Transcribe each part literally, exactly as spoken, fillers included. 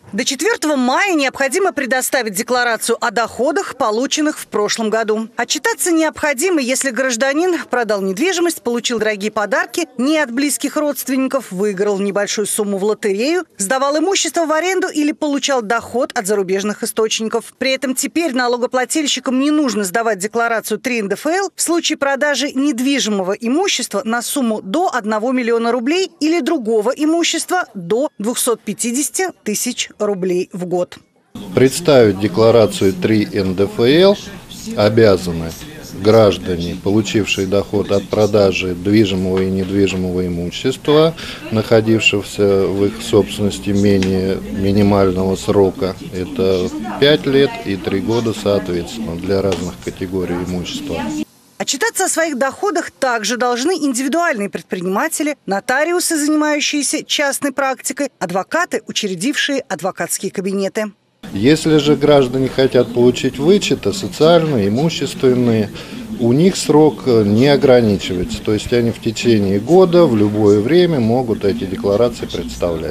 До четвёртого мая необходимо предоставить декларацию о доходах, полученных в прошлом году. Отчитаться необходимо, если гражданин продал недвижимость, получил дорогие подарки не от близких родственников, выиграл небольшую сумму в лотерею, сдавал имущество в аренду или получал доход от зарубежных источников. При этом теперь налогоплательщикам не нужно сдавать декларацию три эн дэ эф эл в случае продажи недвижимого имущества на сумму до одного миллиона рублей или другого имущества до двухсот пятидесяти тысяч рублей в год. Представить декларацию три эн дэ эф эл обязаны граждане, получившие доход от продажи движимого и недвижимого имущества, находившегося в их собственности менее минимального срока. Это пять лет и три года соответственно для разных категорий имущества. Отчитаться о своих доходах также должны индивидуальные предприниматели, нотариусы, занимающиеся частной практикой, адвокаты, учредившие адвокатские кабинеты. Если же граждане хотят получить вычеты социальные, имущественные, у них срок не ограничивается. То есть они в течение года в любое время могут эти декларации представлять.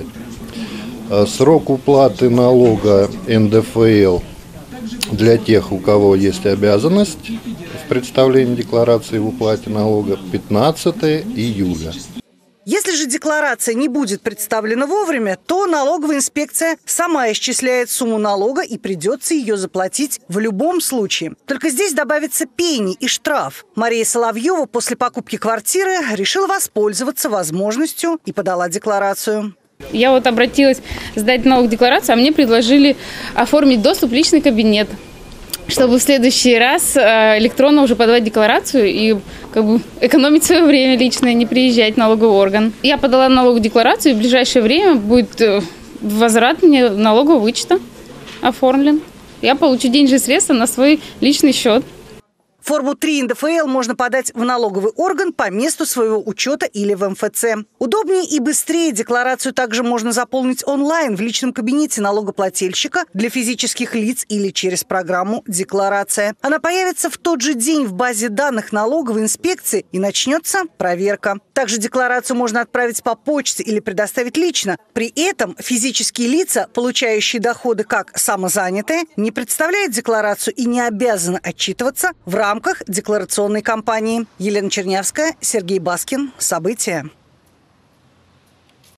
Срок уплаты налога эн дэ эф эл для тех, у кого есть обязанность в представлении декларации в уплате налога, пятнадцатое июля. Если же декларация не будет представлена вовремя, то налоговая инспекция сама исчисляет сумму налога и придется ее заплатить в любом случае. Только здесь добавится пени и штраф. Мария Соловьева после покупки квартиры решила воспользоваться возможностью и подала декларацию. Я вот обратилась сдать налог-декларацию, а мне предложили оформить доступ в личный кабинет, чтобы в следующий раз электронно уже подавать декларацию и как бы экономить свое время личное, не приезжать в налоговый орган. Я подала налоговую декларацию, и в ближайшее время будет возврат мне налогового вычета оформлен. Я получу денежные средства на свой личный счет. Форму три эн дэ эф эл можно подать в налоговый орган по месту своего учета или в эм эф цэ. Удобнее и быстрее декларацию также можно заполнить онлайн в личном кабинете налогоплательщика для физических лиц или через программу «Декларация». Она появится в тот же день в базе данных налоговой инспекции и начнется проверка. Также декларацию можно отправить по почте или предоставить лично. При этом физические лица, получающие доходы как самозанятые, не представляют декларацию и не обязаны отчитываться в рамках декларационной кампании. Елена Чернявская, Сергей Баскин. События.